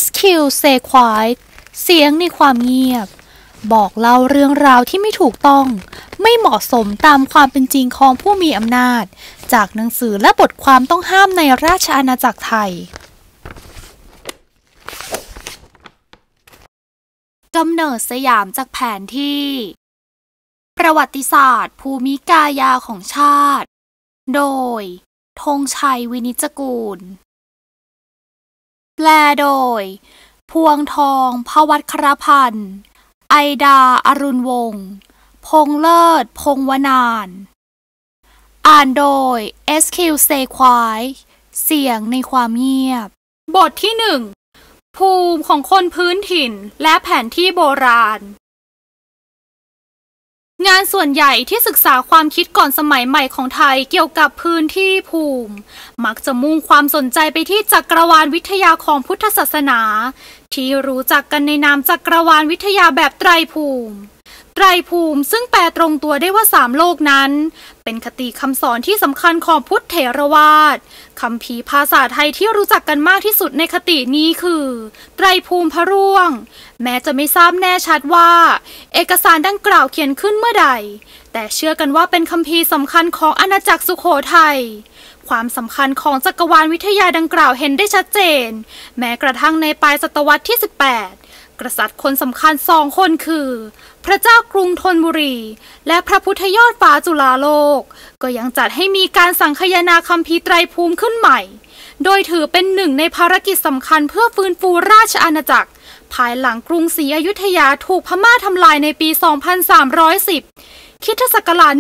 SQ Stay Quiet เสียงในความเงียบบอกเล่าเรื่องราวที่ไม่ถูกต้องไม่เหมาะสมตามความเป็นจริงของผู้มีอำนาจจากหนังสือและบทความต้องห้ามในราชอาณาจักรไทยกำเนิดสยามจากแผนที่ประวัติศาสตร์ภูมิกายาของชาติโดยธงชัยวินิจกูลแปลโดยพวงทองภวัชรพันธ์ไอดาอรุณวงศ์พงษ์เลิศพงษ์วนานอ่านโดย SQ Stay Quiet เสียงในความเงียบบทที่ 1 ภูมิของคนพื้นถิ่นและแผนที่โบราณงานส่วนใหญ่ที่ศึกษาความคิดก่อนสมัยใหม่ของไทยเกี่ยวกับพื้นที่ภูมิมักจะมุ่งความสนใจไปที่จักรวาลวิทยาของพุทธศาสนาที่รู้จักกันในนามจักรวาลวิทยาแบบไตรภูมิไตรภูมิซึ่งแปลตรงตัวได้ว่า3โลกนั้นเป็นคติคำสอนที่สำคัญของพุทธเถรวาทคัมภีร์ภาษาไทยที่รู้จักกันมากที่สุดในคตินี้คือไตรภูมิพระร่วงแม้จะไม่ทราบแน่ชัดว่าเอกสารดังกล่าวเขียนขึ้นเมื่อใดแต่เชื่อกันว่าเป็นคัมภีร์สำคัญของอาณาจักรสุโขทัยความสำคัญของจักรวาลวิทยาดังกล่าวเห็นได้ชัดเจนแม้กระทั่งในปลายศตวรรษที่18กษัตริย์คนสำคัญ2คนคือพระเจ้ากรุงธนบุรีและพระพุทธยอดฟ้าจุฬาโลกก็ยังจัดให้มีการสังคายนาคัมภีร์ไตรภูมิขึ้นใหม่โดยถือเป็นหนึ่งในภารกิจสำคัญเพื่อฟื้นฟูราชอาณาจักรภายหลังกรุงศรีอยุธยาถูกพม่าทำลายในปี 2310 คริสตศักราช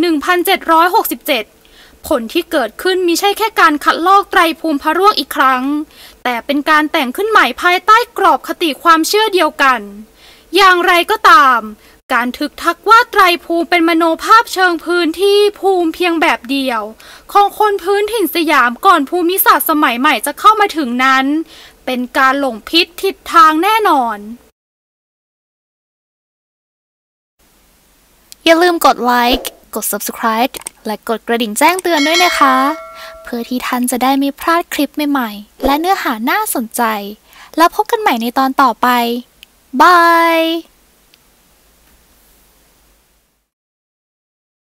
1767 ผลที่เกิดขึ้นมิใช่แค่การคัดลอกไตรภูมิพระร่วงอีกครั้งแต่เป็นการแต่งขึ้นใหม่ภายใต้กรอบคติความเชื่อเดียวกันอย่างไรก็ตามการทึกทักว่าไตรภูมิเป็นมโนภาพเชิงพื้นที่ภูมิเพียงแบบเดียวของคนพื้นถิ่นสยามก่อนภูมิศาสตร์สมัยใหม่จะเข้ามาถึงนั้นเป็นการหลงผิดทิศทางแน่นอนอย่าลืมกดไลค์กด Subscribe และกดกระดิ่งแจ้งเตือนด้วยนะคะเพื่อที่ท่านจะได้ไม่พลาดคลิปใหม่ๆและเนื้อหาน่าสนใจแล้วพบกันใหม่ในตอนต่อไปบาย